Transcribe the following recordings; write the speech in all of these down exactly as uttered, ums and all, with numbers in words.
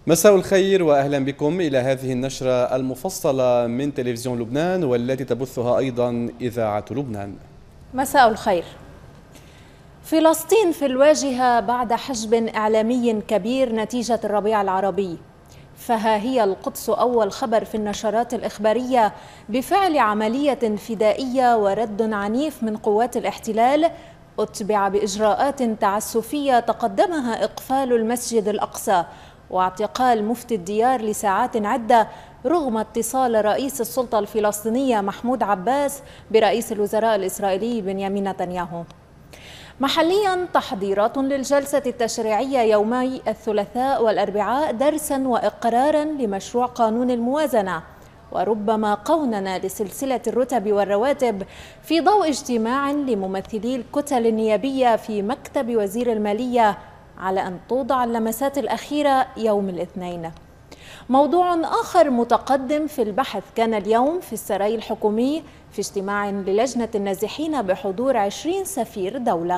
مساء الخير وأهلا بكم إلى هذه النشرة المفصلة من تلفزيون لبنان والتي تبثها أيضا إذاعة لبنان. مساء الخير. فلسطين في الواجهة بعد حشد إعلامي كبير نتيجة الربيع العربي، فها هي القدس أول خبر في النشرات الإخبارية بفعل عملية فدائية ورد عنيف من قوات الاحتلال، أتبع بإجراءات تعسفية تقدمها إقفال المسجد الأقصى واعتقال مفتي الديار لساعات عدة رغم اتصال رئيس السلطة الفلسطينية محمود عباس برئيس الوزراء الإسرائيلي بنيامين نتنياهو. محليا تحضيرات للجلسة التشريعية يومي الثلاثاء والأربعاء درسا وإقرارا لمشروع قانون الموازنة، وربما قوننا لسلسلة الرتب والرواتب في ضوء اجتماع لممثلي الكتل النيابية في مكتب وزير المالية على أن توضع اللمسات الأخيرة يوم الاثنين. موضوع آخر متقدم في البحث كان اليوم في السراي الحكومي في اجتماع للجنة النازحين بحضور عشرين سفير دولة.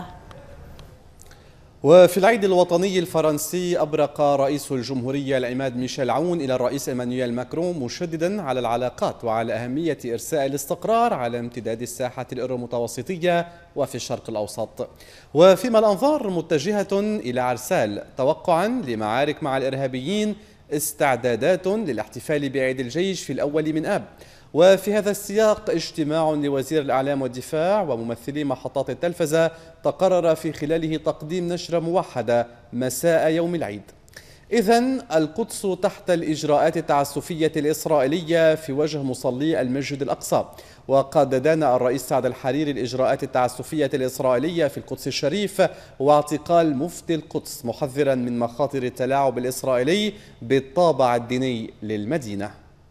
وفي العيد الوطني الفرنسي أبرق رئيس الجمهورية العماد ميشيل عون إلى الرئيس إيمانويل ماكرون مشددا على العلاقات وعلى أهمية إرساء الاستقرار على امتداد الساحة الإيرو-متوسطية وفي الشرق الأوسط، وفيما الأنظار متجهة إلى عرسال توقعا لمعارك مع الإرهابيين استعدادات للاحتفال بعيد الجيش في الأول من آب. وفي هذا السياق اجتماع لوزير الإعلام والدفاع وممثلي محطات التلفزة تقرر في خلاله تقديم نشرة موحدة مساء يوم العيد. إذن القدس تحت الإجراءات التعسفية الإسرائيلية في وجه مصلي المسجد الأقصى، وقد دان الرئيس سعد الحريري الإجراءات التعسفية الإسرائيلية في القدس الشريف واعتقال مفتي القدس، محذرا من مخاطر التلاعب الإسرائيلي بالطابع الديني للمدينة.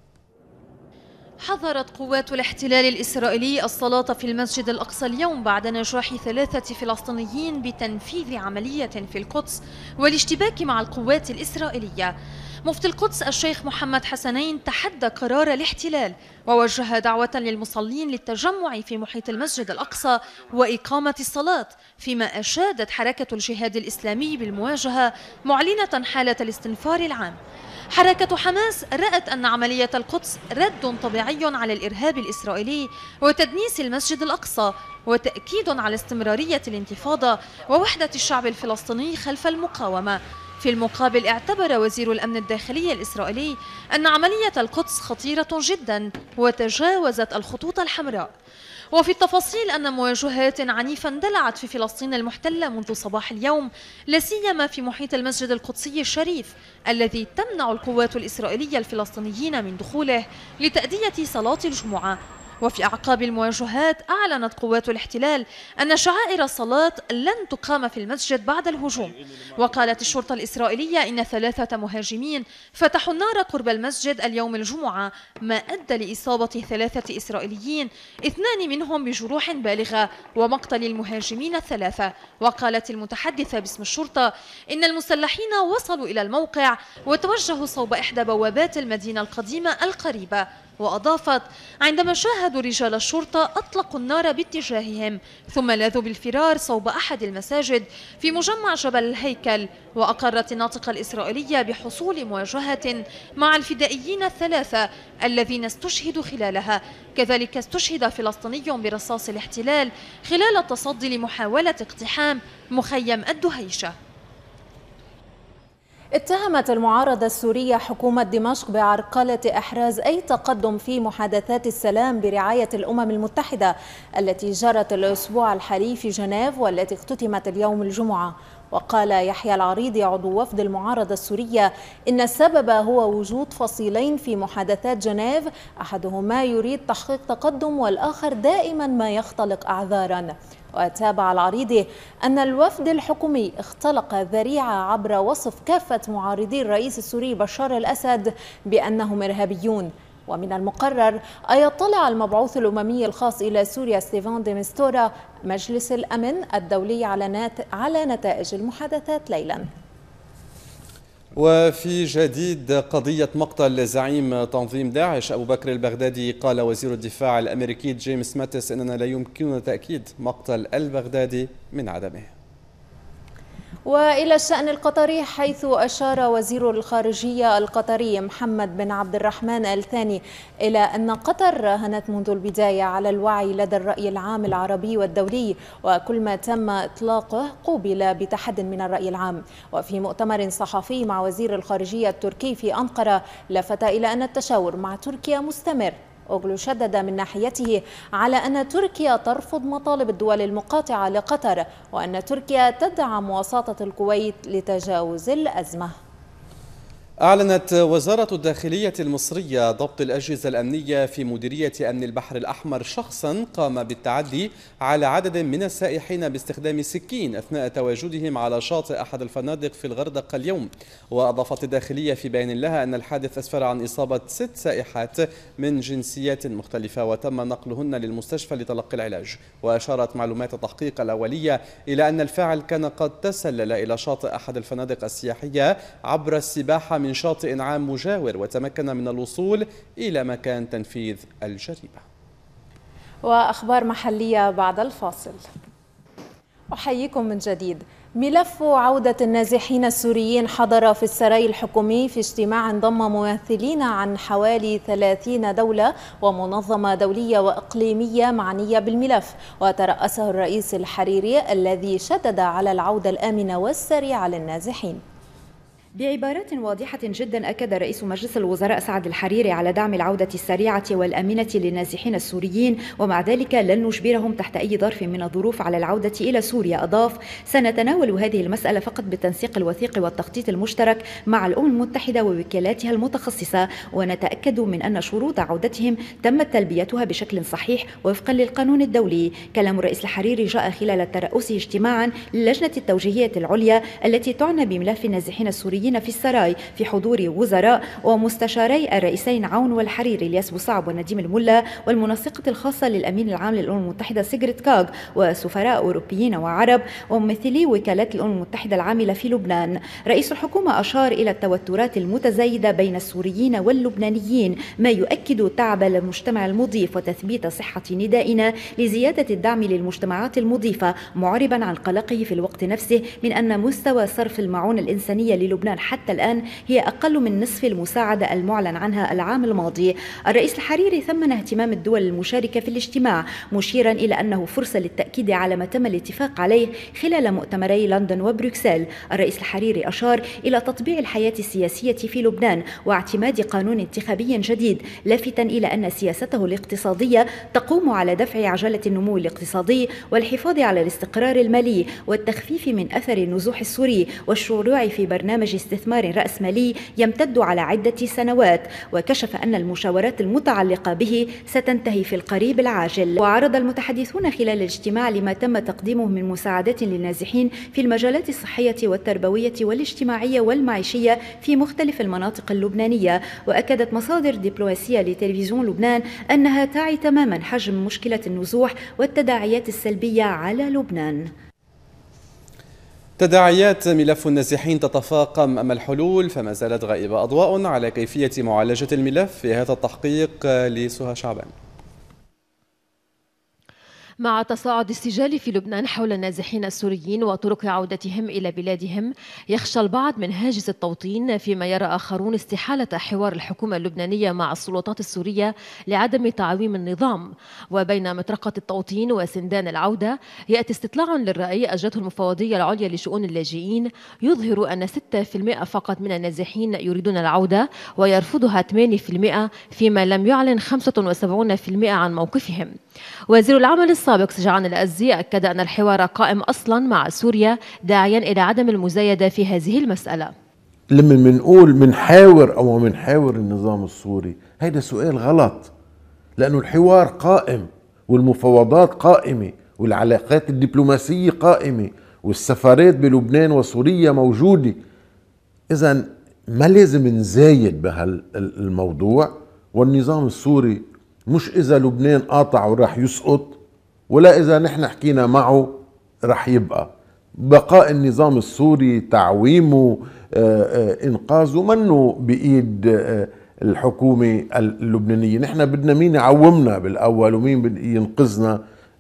حظرت قوات الاحتلال الإسرائيلي الصلاة في المسجد الأقصى اليوم بعد نجاح ثلاثة فلسطينيين بتنفيذ عملية في القدس والاشتباك مع القوات الإسرائيلية. مفتي القدس الشيخ محمد حسنين تحدى قرار الاحتلال ووجه دعوة للمصلين للتجمع في محيط المسجد الأقصى وإقامة الصلاة، فيما أشادت حركة الجهاد الإسلامي بالمواجهة معلنة حالة الاستنفار العام. حركة حماس رأت أن عملية القدس رد طبيعي على الإرهاب الإسرائيلي وتدنيس المسجد الأقصى، وتأكيد على استمرارية الانتفاضة ووحدة الشعب الفلسطيني خلف المقاومة. في المقابل اعتبر وزير الأمن الداخلي الإسرائيلي أن عملية القدس خطيرة جدا وتجاوزت الخطوط الحمراء. وفي التفاصيل أن مواجهات عنيفة اندلعت في فلسطين المحتلة منذ صباح اليوم، لا سيما في محيط المسجد القدسي الشريف الذي تمنع القوات الإسرائيلية الفلسطينيين من دخوله لتأدية صلاة الجمعة. وفي أعقاب المواجهات أعلنت قوات الاحتلال أن شعائر الصلاة لن تقام في المسجد بعد الهجوم. وقالت الشرطة الإسرائيلية إن ثلاثة مهاجمين فتحوا النار قرب المسجد اليوم الجمعة، ما أدى لإصابة ثلاثة إسرائيليين، اثنان منهم بجروح بالغة ومقتل المهاجمين الثلاثة. وقالت المتحدثة باسم الشرطة إن المسلحين وصلوا إلى الموقع وتوجهوا صوب إحدى بوابات المدينة القديمة القريبة. وأضافت: عندما شاهدوا رجال الشرطة أطلقوا النار باتجاههم، ثم لاذوا بالفرار صوب أحد المساجد في مجمع جبل الهيكل. وأقرت الناطقة الإسرائيلية بحصول مواجهة مع الفدائيين الثلاثة الذين استشهدوا خلالها. كذلك استشهد فلسطيني برصاص الاحتلال خلال التصدي لمحاولة اقتحام مخيم الدهيشة. اتهمت المعارضة السورية حكومة دمشق بعرقلة إحراز أي تقدم في محادثات السلام برعاية الأمم المتحدة التي جرت الأسبوع الحالي في جنيف والتي اختتمت اليوم الجمعة. وقال يحيى العريضي عضو وفد المعارضة السورية إن السبب هو وجود فصيلين في محادثات جنيف، أحدهما يريد تحقيق تقدم والآخر دائما ما يختلق أعذارا. وتابع العريضي أن الوفد الحكومي اختلق ذريعة عبر وصف كافة معارضي الرئيس السوري بشار الأسد بأنهم إرهابيون. ومن المقرر أن يطلع المبعوث الأممي الخاص إلى سوريا ستيفان دي مستورا مجلس الأمن الدولي على نتائج المحادثات ليلا. وفي جديد قضية مقتل زعيم تنظيم داعش أبو بكر البغدادي، قال وزير الدفاع الأمريكي جيمس ماتيس إننا لا يمكننا تأكيد مقتل البغدادي من عدمه. وإلى الشأن القطري، حيث أشار وزير الخارجية القطري محمد بن عبد الرحمن الثاني إلى أن قطر راهنت منذ البداية على الوعي لدى الرأي العام العربي والدولي، وكل ما تم إطلاقه قوبل بتحد من الرأي العام. وفي مؤتمر صحفي مع وزير الخارجية التركي في أنقرة، لفت إلى أن التشاور مع تركيا مستمر. أوغلو شدد من ناحيته على أن تركيا ترفض مطالب الدول المقاطعة لقطر، وأن تركيا تدعم وساطة الكويت لتجاوز الأزمة. أعلنت وزارة الداخلية المصرية ضبط الأجهزة الأمنية في مديرية أمن البحر الأحمر شخصا قام بالتعدي على عدد من السائحين باستخدام سكين أثناء تواجدهم على شاطئ أحد الفنادق في الغردقة اليوم. وأضافت الداخلية في بيان لها أن الحادث أسفر عن إصابة ست سائحات من جنسيات مختلفة وتم نقلهن للمستشفى لتلقي العلاج. وأشارت معلومات التحقيق الأولية إلى أن الفاعل كان قد تسلل إلى شاطئ أحد الفنادق السياحية عبر السباحة من شاطئ عام مجاور، وتمكن من الوصول إلى مكان تنفيذ الجريمة. وأخبار محلية بعد الفاصل. أحييكم من جديد. ملف عودة النازحين السوريين حضر في السراي الحكومي في اجتماع ضم ممثلين عن حوالي ثلاثين دولة ومنظمة دولية وإقليمية معنية بالملف، وترأسه الرئيس الحريري الذي شدد على العودة الآمنة والسريعة للنازحين. بعبارات واضحة جدا أكد رئيس مجلس الوزراء سعد الحريري على دعم العودة السريعة والآمنة للنازحين السوريين، ومع ذلك لن نجبرهم تحت أي ظرف من الظروف على العودة إلى سوريا. أضاف: سنتناول هذه المسألة فقط بالتنسيق الوثيق والتخطيط المشترك مع الأمم المتحدة ووكالاتها المتخصصة، ونتأكد من أن شروط عودتهم تمت تلبيتها بشكل صحيح وفقا للقانون الدولي. كلام الرئيس الحريري جاء خلال ترأسه اجتماعا للجنة التوجيهية العليا التي تعنى بملف النازحين السوريين في السراي في حضور وزراء ومستشاري الرئيسين عون والحريري الياس بوصعب ونديم الملا، والمنسقة الخاصة للأمين العام للأمم المتحدة سيغريت كاغ، وسفراء أوروبيين وعرب وممثلي وكالات الأمم المتحدة العاملة في لبنان. رئيس الحكومة أشار إلى التوترات المتزايدة بين السوريين واللبنانيين، ما يؤكد تعب المجتمع المضيف وتثبيت صحة ندائنا لزيادة الدعم للمجتمعات المضيفة، معربا عن قلقه في الوقت نفسه من أن مستوى صرف المعونة الإنسانية للبنان حتى الآن هي أقل من نصف المساعدة المعلن عنها العام الماضي. الرئيس الحريري ثمن اهتمام الدول المشاركة في الاجتماع، مشيرا إلى أنه فرصة للتأكيد على ما تم الاتفاق عليه خلال مؤتمري لندن وبروكسل. الرئيس الحريري أشار إلى تطبيع الحياة السياسية في لبنان واعتماد قانون انتخابي جديد، لافتا إلى أن سياسته الاقتصادية تقوم على دفع عجلة النمو الاقتصادي والحفاظ على الاستقرار المالي والتخفيف من أثر النزوح السوري والشروع في برنامج استثمار رأسمالي يمتد على عدة سنوات. وكشف أن المشاورات المتعلقة به ستنتهي في القريب العاجل. وعرض المتحدثون خلال الاجتماع لما تم تقديمه من مساعدات للنازحين في المجالات الصحية والتربوية والاجتماعية والمعيشية في مختلف المناطق اللبنانية. وأكدت مصادر دبلوماسية لتلفزيون لبنان أنها تعي تماما حجم مشكلة النزوح والتداعيات السلبية على لبنان. تداعيات ملف النازحين تتفاقم أم الحلول؟ فما زالت غائبة أضواء على كيفية معالجة الملف في هذا التحقيق لسهى شعبان. مع تصاعد السجال في لبنان حول النازحين السوريين وطرق عودتهم إلى بلادهم، يخشى البعض من هاجس التوطين، فيما يرى آخرون استحالة حوار الحكومة اللبنانية مع السلطات السورية لعدم تعويم النظام. وبين مطرقة التوطين وسندان العودة، يأتي استطلاع للرأي أجرته المفوضية العليا لشؤون اللاجئين يظهر أن ستة بالمئة فقط من النازحين يريدون العودة ويرفضها ثمانية بالمئة، فيما لم يعلن خمسة وسبعين بالمئة عن موقفهم. وزير العمل السابق سجعان الأزي أكد أن الحوار قائم أصلا مع سوريا، داعيا إلى عدم المزايدة في هذه المسألة. لما بنقول منحاور أو منحاور النظام السوري، هذا سؤال غلط، لأنه الحوار قائم والمفاوضات قائمة والعلاقات الدبلوماسية قائمة والسفارات بلبنان وسوريا موجودة. إذن ما لازم نزايد بهالموضوع. والنظام السوري مش إذا لبنان قاطع وراح يسقط، ولا إذا نحن حكينا معه راح يبقى. بقاء النظام السوري، تعويمه، إنقاذه منه بإيد الحكومة اللبنانية. نحن بدنا مين يعومنا بالأول ومين ينقذنا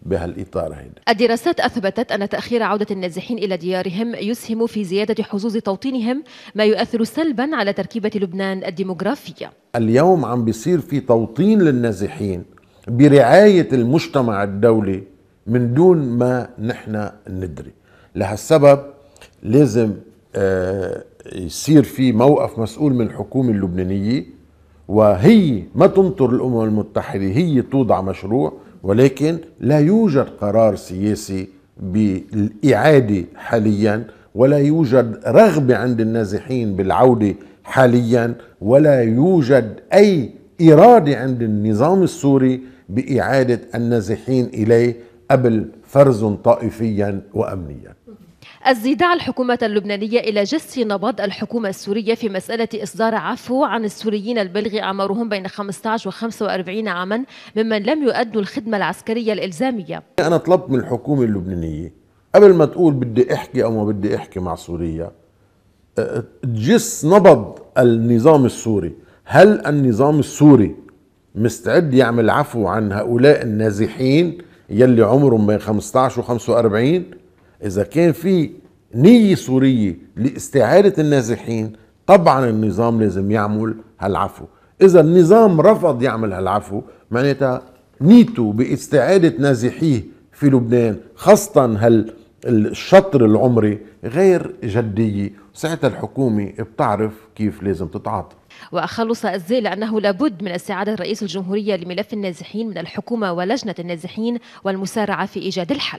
بهالإطار هيدا. الدراسات أثبتت أن تأخير عودة النازحين إلى ديارهم يسهم في زيادة حظوظ توطينهم، ما يؤثر سلبا على تركيبة لبنان الديموغرافية. اليوم عم بيصير في توطين للنازحين برعاية المجتمع الدولي من دون ما نحن ندري. لهالسبب لازم يصير في موقف مسؤول من الحكومة اللبنانية، وهي ما تنطر الأمم المتحدة، هي توضع مشروع، ولكن لا يوجد قرار سياسي بالإعادة حاليا، ولا يوجد رغبة عند النازحين بالعودة حاليا، ولا يوجد أي إرادة عند النظام السوري بإعادة النازحين إليه قبل فرز طائفيا وأمنيا. الزيداع الحكومة اللبنانية إلى جس نبض الحكومة السورية في مسألة إصدار عفو عن السوريين البالغ أعمارهم بين خمسة عشر و خمسة وأربعين عاما ممن لم يؤدوا الخدمة العسكرية الإلزامية. أنا طلبت من الحكومة اللبنانية قبل ما تقول بدي أحكي أو ما بدي أحكي مع سوريا، تجس نبض النظام السوري. هل النظام السوري مستعد يعمل عفو عن هؤلاء النازحين يلي عمرهم بين خمسة عشر و خمسة وأربعين؟ إذا كان في نية سورية لاستعادة النازحين، طبعا النظام لازم يعمل هالعفو. إذا النظام رفض يعمل هالعفو، معناتها نيته باستعادة نازحيه في لبنان، خاصة هالشطر العمري، غير جدية. ساعتها الحكومة بتعرف كيف لازم تتعاطى. وأخلص الزيل أنه لابد من استعادة رئيس الجمهورية لملف النازحين من الحكومة ولجنة النازحين والمسارعة في إيجاد الحل.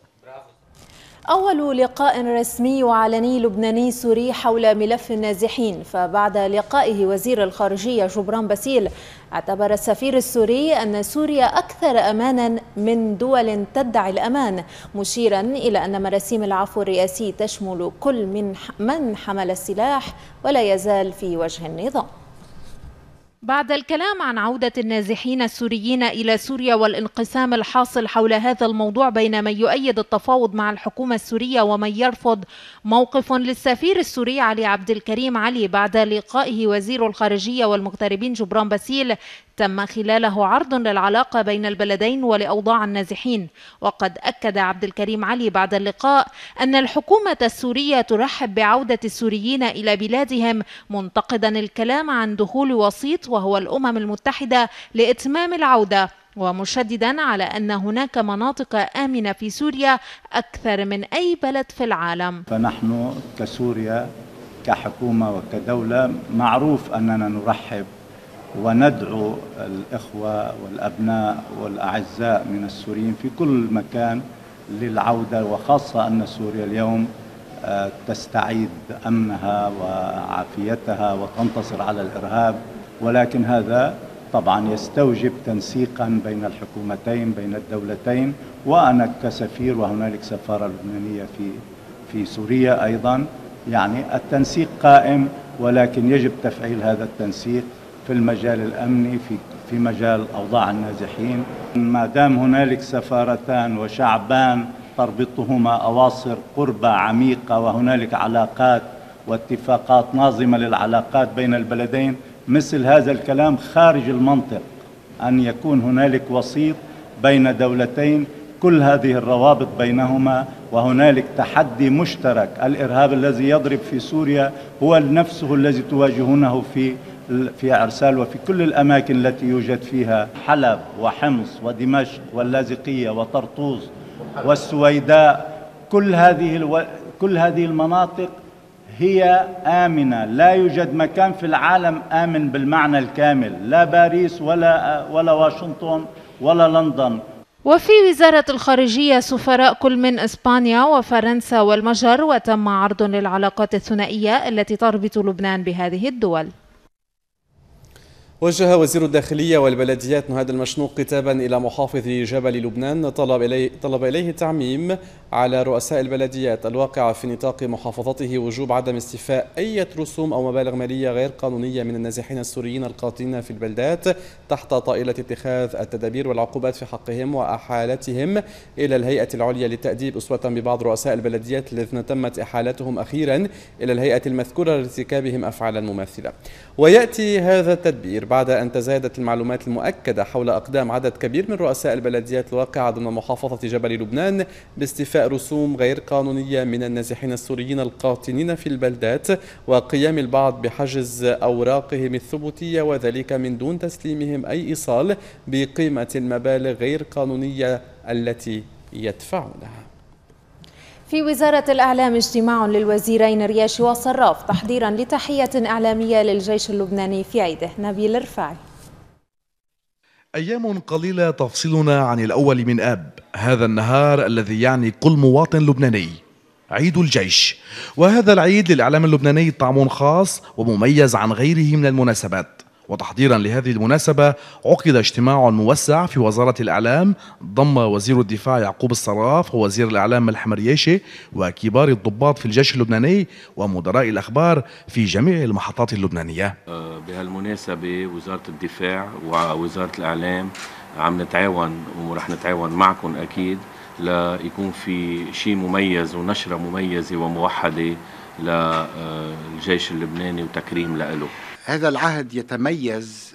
أول لقاء رسمي وعلني لبناني سوري حول ملف النازحين، فبعد لقائه وزير الخارجية جبران باسيل اعتبر السفير السوري أن سوريا أكثر أمانا من دول تدعي الأمان، مشيرا إلى أن مراسيم العفو الرئاسي تشمل كل من من حمل السلاح ولا يزال في وجه النظام. بعد الكلام عن عودة النازحين السوريين إلى سوريا والانقسام الحاصل حول هذا الموضوع بين من يؤيد التفاوض مع الحكومة السورية ومن يرفض، موقف للسفير السوري علي عبد الكريم علي بعد لقائه وزير الخارجية والمغتربين جبران باسيل تم خلاله عرض للعلاقة بين البلدين ولأوضاع النازحين. وقد أكد عبد الكريم علي بعد اللقاء أن الحكومة السورية ترحب بعودة السوريين إلى بلادهم، منتقدا الكلام عن دخول وسيط وهو الأمم المتحدة لإتمام العودة، ومشددا على أن هناك مناطق آمنة في سوريا أكثر من أي بلد في العالم. فنحن كسوريا كحكومة وكدولة معروف أننا نرحب وندعو الإخوة والأبناء والأعزاء من السوريين في كل مكان للعودة، وخاصة أن سوريا اليوم تستعيد أمنها وعافيتها وتنتصر على الإرهاب، ولكن هذا طبعا يستوجب تنسيقا بين الحكومتين بين الدولتين. وأنا كسفير وهنالك سفارة لبنانية في في سوريا أيضا، يعني التنسيق قائم، ولكن يجب تفعيل هذا التنسيق في المجال الأمني، في في مجال أوضاع النازحين. ما دام هنالك سفارتان وشعبان تربطهما أواصر قربة عميقة وهنالك علاقات واتفاقات ناظمة للعلاقات بين البلدين، مثل هذا الكلام خارج المنطق أن يكون هنالك وسيط بين دولتين كل هذه الروابط بينهما، وهنالك تحدي مشترك. الإرهاب الذي يضرب في سوريا هو نفسه الذي تواجهونه في في عرسال وفي كل الأماكن التي يوجد فيها حلب وحمص ودمشق واللاذقية وطرطوس والسويداء. كل هذه الو... كل هذه المناطق هي آمنة، لا يوجد مكان في العالم آمن بالمعنى الكامل، لا باريس ولا ولا واشنطن ولا لندن. وفي وزارة الخارجية سفراء كل من إسبانيا وفرنسا والمجر، وتم عرض للعلاقات الثنائية التي تربط لبنان بهذه الدول. وجه وزير الداخلية والبلديات نهاد المشنوق كتابا إلى محافظ جبل لبنان طلب إليه, طلب إليه تعميم على رؤساء البلديات الواقعة في نطاق محافظته وجوب عدم استيفاء أي رسوم أو مبالغ مالية غير قانونية من النازحين السوريين القاطنين في البلدات تحت طائلة اتخاذ التدابير والعقوبات في حقهم وأحالتهم إلى الهيئة العليا للتأديب، أسوة ببعض رؤساء البلديات الذين تمت إحالتهم أخيرا إلى الهيئة المذكورة لارتكابهم أفعالا مماثلة. ويأتي هذا التدبير بعد أن تزايدت المعلومات المؤكدة حول أقدام عدد كبير من رؤساء البلديات الواقعة ضمن محافظة جبل لبنان باستيفاء رسوم غير قانونية من النازحين السوريين القاطنين في البلدات وقيام البعض بحجز أوراقهم الثبوتية، وذلك من دون تسليمهم أي إيصال بقيمة المبالغ غير قانونية التي يدفعونها. في وزارة الإعلام اجتماع للوزيرين رياشي وصراف تحضيرا لتحية إعلامية للجيش اللبناني في عيده. نبيل الرفاعي. أيام قليلة تفصلنا عن الأول من آب، هذا النهار الذي يعني كل مواطن لبناني، عيد الجيش. وهذا العيد للإعلام اللبناني طعم خاص ومميز عن غيره من المناسبات. وتحضيرا لهذه المناسبة عقد اجتماع موسع في وزارة الإعلام ضم وزير الدفاع يعقوب الصراف ووزير الإعلام ملحم رياشي وكبار الضباط في الجيش اللبناني ومدراء الأخبار في جميع المحطات اللبنانية. بهالمناسبة وزارة الدفاع ووزارة الإعلام عم نتعاون ورح نتعاون معكم أكيد ليكون في شيء مميز ونشرة مميزة وموحدة للجيش اللبناني وتكريم له. هذا العهد يتميز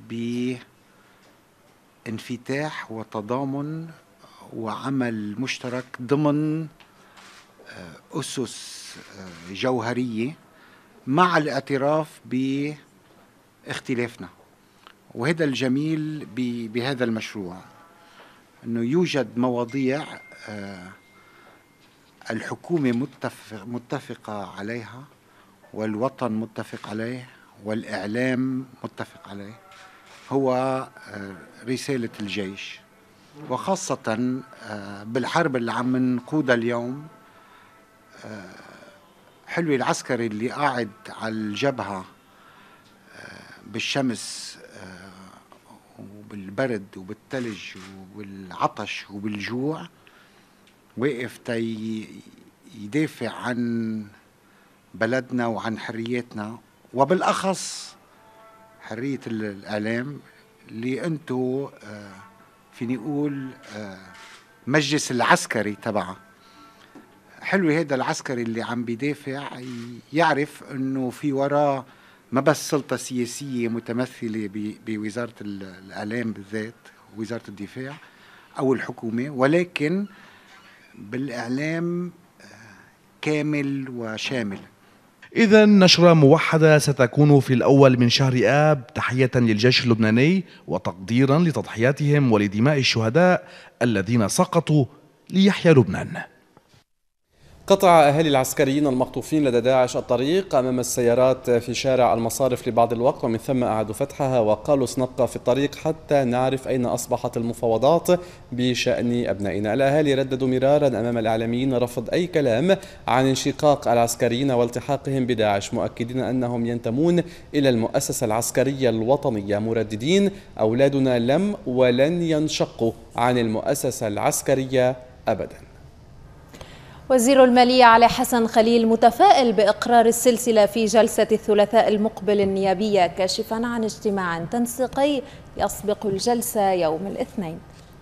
بانفتاح وتضامن وعمل مشترك ضمن أسس جوهرية مع الاعتراف باختلافنا. وهذا الجميل بهذا المشروع أنه يوجد مواضيع الحكومة متفقة عليها والوطن متفق عليه والإعلام متفق عليه، هو رسالة الجيش، وخاصة بالحرب اللي عم نقودها اليوم. حلو العسكري اللي قاعد على الجبهة بالشمس وبالبرد وبالثلج وبالعطش وبالجوع واقف تي يدافع عن بلدنا وعن حرياتنا، وبالأخص حرية الإعلام اللي أنتو فيني أقول مجلس العسكري تبعه. حلو هذا العسكري اللي عم بيدافع يعرف أنه في وراه ما بس سلطة سياسية متمثلة بوزارة الإعلام بالذات ووزارة الدفاع أو الحكومة، ولكن بالإعلام كامل وشامل. إذا نشرة موحدة ستكون في الأول من شهر آب تحية للجيش اللبناني وتقديرا لتضحياتهم ولدماء الشهداء الذين سقطوا ليحيى لبنان. قطع أهالي العسكريين المخطوفين لدى داعش الطريق أمام السيارات في شارع المصارف لبعض الوقت، ومن ثم أعادوا فتحها وقالوا سنبقى في الطريق حتى نعرف أين أصبحت المفاوضات بشأن أبنائنا. الأهالي رددوا مرارا أمام الإعلاميين رفض أي كلام عن انشقاق العسكريين والتحاقهم بداعش، مؤكدين أنهم ينتمون إلى المؤسسة العسكرية الوطنية، مرددين أولادنا لم ولن ينشقوا عن المؤسسة العسكرية أبدا. وزير المالية علي حسن خليل متفائل بإقرار السلسلة في جلسة الثلاثاء المقبل النيابية، كاشفا عن اجتماع تنسيقي يسبق الجلسة يوم الاثنين.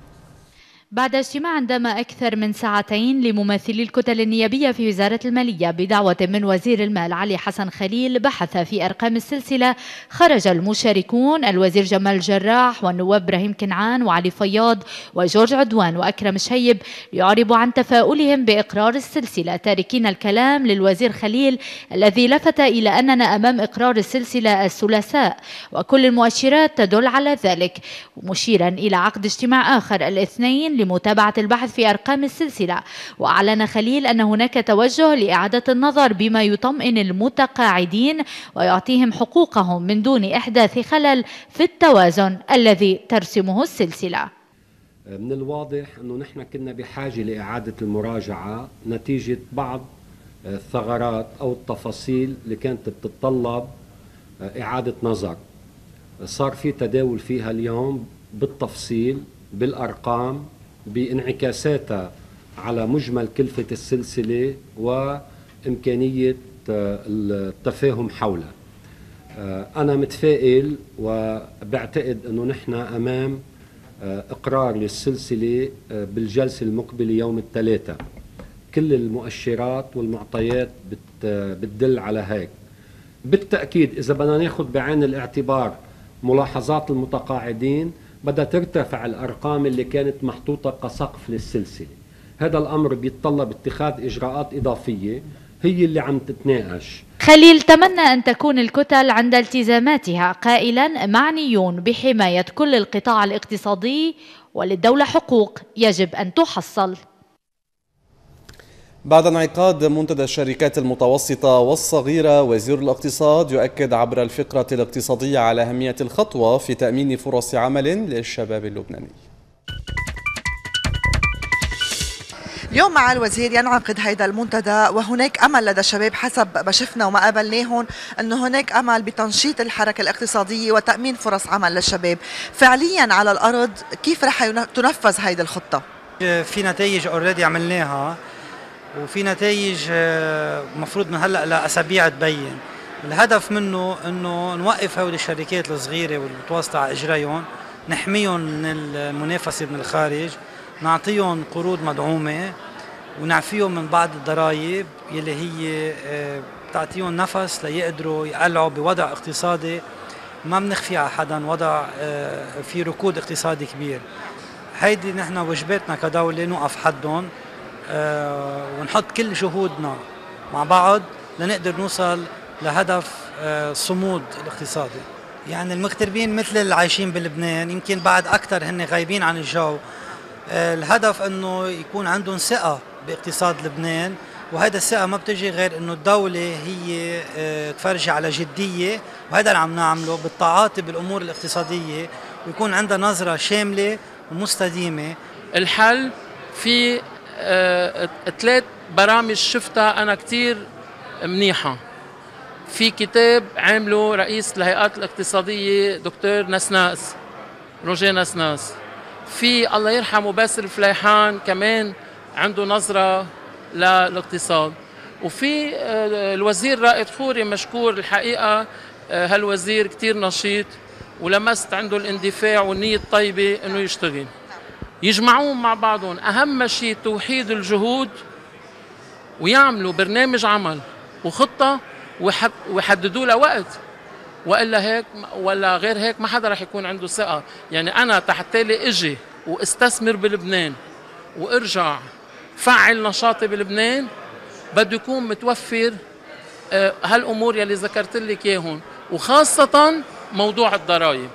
بعد اجتماع دام أكثر من ساعتين لممثلي الكتل النيابية في وزارة المالية بدعوة من وزير المال علي حسن خليل بحث في أرقام السلسلة، خرج المشاركون الوزير جمال جراح والنواب إبراهيم كنعان وعلي فياض وجورج عدوان وأكرم شهيب ليعربوا عن تفاؤلهم بإقرار السلسلة، تاركين الكلام للوزير خليل الذي لفت إلى أننا أمام إقرار السلسلة الثلاثاء وكل المؤشرات تدل على ذلك، مشيرا إلى عقد اجتماع آخر الاثنين لمتابعة البحث في أرقام السلسلة. وأعلن خليل أن هناك توجه لإعادة النظر بما يطمئن المتقاعدين ويعطيهم حقوقهم من دون إحداث خلل في التوازن الذي ترسمه السلسلة. من الواضح أنه نحن كنا بحاجة لإعادة المراجعة نتيجة بعض الثغرات أو التفاصيل اللي كانت بتتطلب إعادة نظر. صار في تداول فيها اليوم بالتفصيل بالأرقام بانعكاساتها على مجمل كلفة السلسلة وإمكانية التفاهم حولها. أنا متفائل وبعتقد أنه نحن أمام إقرار للسلسلة بالجلسة المقبلة يوم الثلاثاء. كل المؤشرات والمعطيات بتدل على هيك. بالتأكيد إذا بدنا ناخذ بعين الاعتبار ملاحظات المتقاعدين بدها ترتفع الأرقام اللي كانت محطوطة كسقف للسلسلة. هذا الأمر بيتطلب اتخاذ إجراءات إضافية هي اللي عم تتناقش. خليل تمنى أن تكون الكتل عند التزاماتها، قائلا معنيون بحماية كل القطاع الاقتصادي وللدولة حقوق يجب أن تحصل. بعد انعقاد منتدى الشركات المتوسطة والصغيرة، وزير الاقتصاد يؤكد عبر الفقرة الاقتصادية على أهمية الخطوة في تأمين فرص عمل للشباب اللبناني. اليوم مع الوزير ينعقد هيدا المنتدى، وهناك امل لدى الشباب حسب ما شفنا وما قابلناهم انه هناك امل بتنشيط الحركه الاقتصاديه وتامين فرص عمل للشباب. فعليا على الارض كيف رح تنفذ هيدي الخطه؟ في نتائج اوريدي عملناها، وفي نتائج مفروض من هلا لاسابيع تبين. الهدف منه انه نوقف هول الشركات الصغيره والمتوسطه على اجريهم، نحميهم من المنافسه من الخارج، نعطيهم قروض مدعومة ونعفيهم من بعض الضرائب يلي هي بتعطيهم نفس ليقدروا يقلعوا بوضع اقتصادي ما بنخفي على حدا، وضع في ركود اقتصادي كبير. هيدي نحن واجباتنا كدولة نوقف حدهم ونحط كل جهودنا مع بعض لنقدر نوصل لهدف الصمود الاقتصادي. يعني المغتربين مثل اللي عايشين بلبنان، يمكن بعد أكثر هن غايبين عن الجو. الهدف انه يكون عندهم ثقة باقتصاد لبنان، وهذا الثقة ما بتجي غير انه الدولة هي تفرجي على جدية، وهذا اللي عم نعمله بالتعاطي بالامور الاقتصادية، ويكون عندها نظرة شاملة ومستديمة. الحل في ثلاث برامج شفتها انا كتير منيحة. في كتاب عامله رئيس الهيئات الاقتصادية دكتور نسناس روجيه نسناس. في الله يرحمه باسل فليحان كمان عنده نظرة للاقتصاد. وفي الوزير رائد خوري مشكور الحقيقة، هالوزير كتير نشيط ولمست عنده الاندفاع والنية الطيبة انه يشتغل. يجمعون مع بعضهم، اهم شيء توحيد الجهود ويعملوا برنامج عمل وخطة ويحددوا لها وقت، والا هيك ولا غير هيك ما حدا رح يكون عنده ثقه. يعني انا تحتالي اجي واستثمر بلبنان وارجع فعل نشاطي بلبنان، بده يكون متوفر هالامور يلي ذكرت لك اياهم، وخاصه موضوع الضرائب.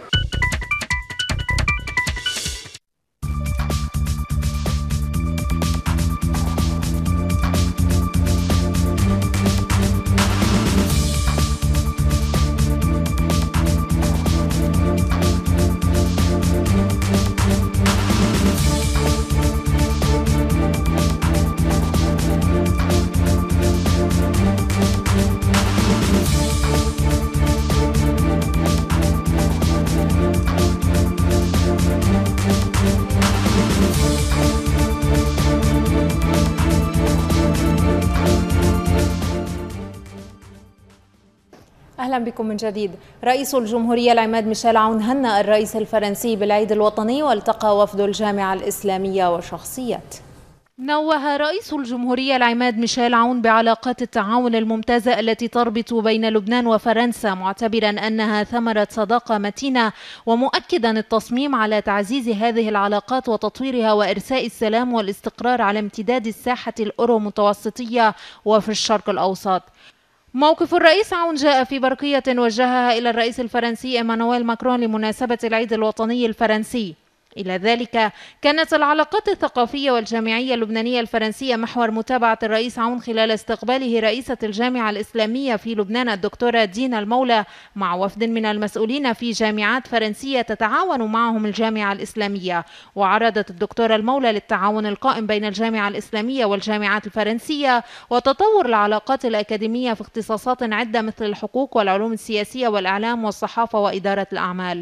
أهلا بكم من جديد. رئيس الجمهورية العماد ميشيل عون هنأ الرئيس الفرنسي بالعيد الوطني، والتقى وفد الجامعة الإسلامية وشخصيات. نوه رئيس الجمهورية العماد ميشيل عون بعلاقات التعاون الممتازة التي تربط بين لبنان وفرنسا، معتبرا أنها ثمرة صداقة متينة، ومؤكدا التصميم على تعزيز هذه العلاقات وتطويرها وإرساء السلام والاستقرار على امتداد الساحة الأورو متوسطية وفي الشرق الأوسط. موقف الرئيس عون جاء في برقية وجهها إلى الرئيس الفرنسي إيمانويل ماكرون لمناسبة العيد الوطني الفرنسي. إلى ذلك كانت العلاقات الثقافية والجامعية اللبنانية الفرنسية محور متابعة الرئيس عون خلال استقباله رئيسة الجامعة الإسلامية في لبنان الدكتورة دينا المولى مع وفد من المسؤولين في جامعات فرنسية تتعاون معهم الجامعة الإسلامية. وعرضت الدكتورة المولى للتعاون القائم بين الجامعة الإسلامية والجامعات الفرنسية وتطور العلاقات الأكاديمية في اختصاصات عدة مثل الحقوق والعلوم السياسية والإعلام والصحافة وإدارة الأعمال.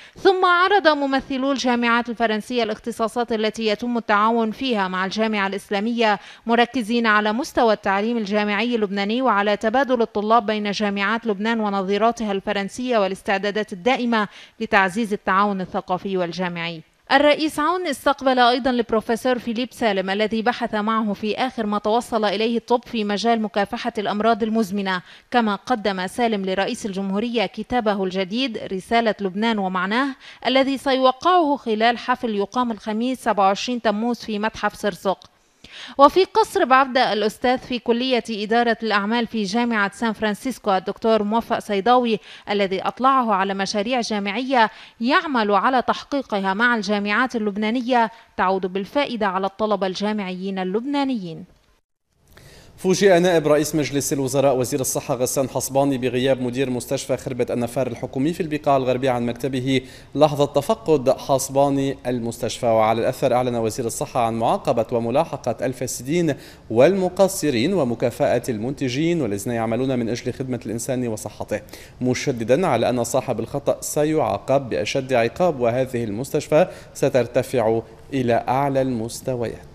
ثم عرض ممثلو الجامعات الفرنسية الاختصاصات التي يتم التعاون فيها مع الجامعة الإسلامية، مركزين على مستوى التعليم الجامعي اللبناني وعلى تبادل الطلاب بين جامعات لبنان ونظيراتها الفرنسية والاستعدادات الدائمة لتعزيز التعاون الثقافي والجامعي. الرئيس عون استقبل أيضا البروفيسور فيليب سالم الذي بحث معه في آخر ما توصل إليه الطب في مجال مكافحة الأمراض المزمنة. كما قدم سالم لرئيس الجمهورية كتابه الجديد رسالة لبنان ومعناه، الذي سيوقعه خلال حفل يقام الخميس سبعة وعشرين تموز في متحف صرصق. وفي قصر بعبدة، الأستاذ في كلية إدارة الأعمال في جامعة سان فرانسيسكو الدكتور موفق صيداوي، الذي أطلعه على مشاريع جامعية يعمل على تحقيقها مع الجامعات اللبنانية تعود بالفائدة على الطلبة الجامعيين اللبنانيين. فوجئ نائب رئيس مجلس الوزراء وزير الصحة غسان حصباني بغياب مدير مستشفى خربة النفار الحكومي في البقاع الغربية عن مكتبه لحظة تفقد حصباني المستشفى. وعلى الأثر أعلن وزير الصحة عن معاقبة وملاحقة الفاسدين والمقصرين ومكافأة المنتجين والذين يعملون من أجل خدمة الإنسان وصحته، مشددا على أن صاحب الخطأ سيعاقب بأشد عقاب، وهذه المستشفى سترتفع إلى أعلى المستويات.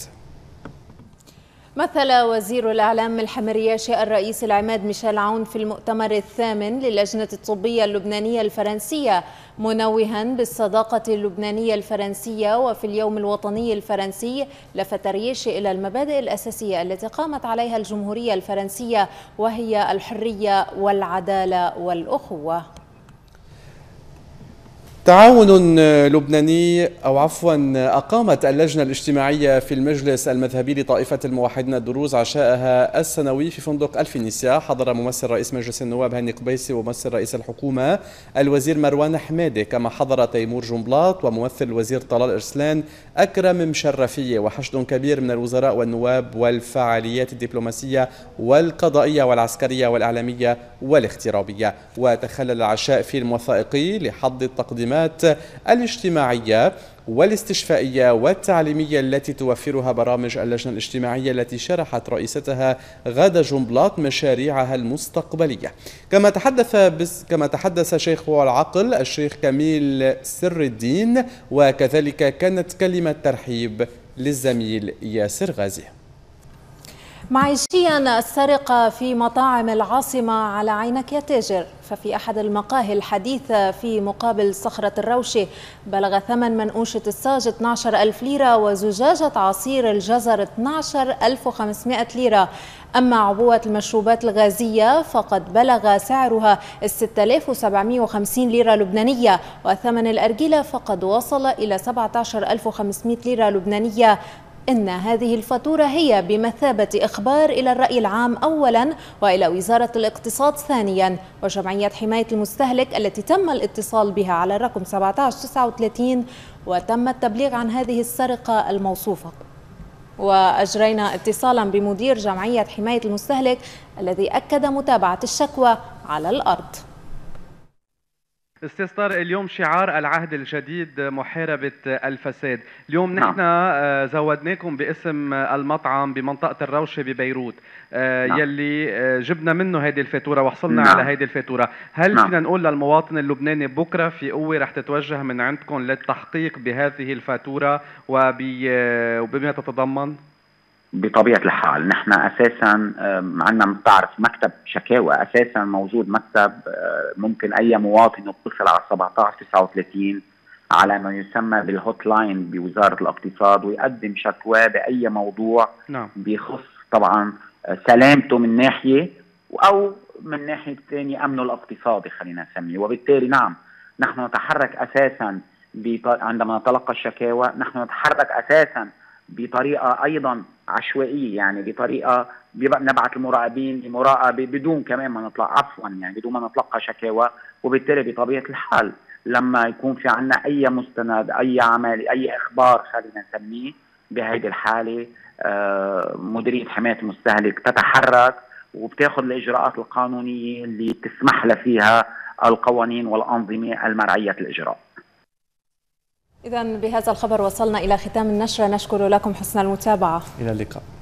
مثل وزير الإعلام ملحم الرياشي الرئيس العماد ميشيل عون في المؤتمر الثامن للجنة الطبية اللبنانية الفرنسية، منوها بالصداقة اللبنانية الفرنسية. وفي اليوم الوطني الفرنسي لفت الرياشي إلى المبادئ الأساسية التي قامت عليها الجمهورية الفرنسية، وهي الحرية والعدالة والأخوة. تعاون لبناني أو عفوا أقامت اللجنة الاجتماعية في المجلس المذهبي لطائفة الموحدين الدروز عشاءها السنوي في فندق الفينيسيا. حضر ممثل رئيس مجلس النواب هاني قبيسي وممثل رئيس الحكومة الوزير مروان حمادي، كما حضر تيمور جنبلاط وممثل الوزير طلال إرسلان أكرم مشرفية، وحشد كبير من الوزراء والنواب والفعاليات الدبلوماسية والقضائية والعسكرية والإعلامية والاغترابية. وتخلل العشاء في الموثائقي لحض التقديمات الاجتماعية والاستشفائية والتعليمية التي توفرها برامج اللجنة الاجتماعية التي شرحت رئيستها غادة جنبلاط مشاريعها المستقبلية. كما تحدث بس كما تحدث شيخ العقل الشيخ كميل سر الدين، وكذلك كانت كلمة ترحيب للزميل ياسر غازي. معيشيا، السرقة في مطاعم العاصمة على عينك يا تاجر. ففي أحد المقاهي الحديثة في مقابل صخرة الروشة بلغ ثمن منقوشة الصاج اثني عشر ألف ليرة وزجاجة عصير الجزر اثني عشر ألف وخمسمائة ليرة. أما عبوة المشروبات الغازية فقد بلغ سعرها ستة آلاف وسبعمائة وخمسين ليرة لبنانية، وثمن الأرجيلة فقد وصل إلى سبعة عشر ألف وخمسمائة ليرة لبنانية. إن هذه الفاتورة هي بمثابة إخبار إلى الرأي العام أولا، وإلى وزارة الاقتصاد ثانيا، وجمعية حماية المستهلك التي تم الاتصال بها على الرقم سبعة عشر تسعة وثلاثين وتم التبليغ عن هذه السرقة الموصوفة. وأجرينا اتصالا بمدير جمعية حماية المستهلك الذي أكد متابعة الشكوى على الأرض. استاذ طارق، اليوم شعار العهد الجديد محاربة الفساد. اليوم نحن نعم. زودناكم باسم المطعم بمنطقة الروشة ببيروت نعم. يلي جبنا منه هذه الفاتورة وحصلنا نعم. على هذه الفاتورة. هل نعم. فينا نقول للمواطن اللبناني بكرة في قوة رح تتوجه من عندكم للتحقيق بهذه الفاتورة وبما تتضمن؟ بطبيعة الحال نحن أساسا عندنا بتعرف مكتب شكاوى، أساسا موجود مكتب ممكن أي مواطن يتصل على سبعة عشر تسعة وثلاثين على ما يسمى بالهوت لاين بوزارة الاقتصاد ويقدم شكوى بأي موضوع نعم. بيخص طبعا سلامته من ناحية أو من ناحية ثانية أمنه الاقتصادي خلينا نسميه. وبالتالي نعم نحن نتحرك أساسا عندما نتلقى الشكاوى، نحن نتحرك أساسا بطريقة أيضا عشوائية، يعني بطريقة نبعث المراقبين لمراقبة بدون كمان ما نطلع عفوا يعني بدون ما نتلقى شكاوى. وبالتالي بطبيعة الحال لما يكون في عنا أي مستند أي عمل أي إخبار خلينا نسميه بهذه الحالة مديرية حماية المستهلك تتحرك وبتاخذ الإجراءات القانونية اللي تسمح لها فيها القوانين والأنظمة المرعية الإجراء. إذن بهذا الخبر وصلنا إلى ختام النشرة، نشكر لكم حسن المتابعة. إلى اللقاء.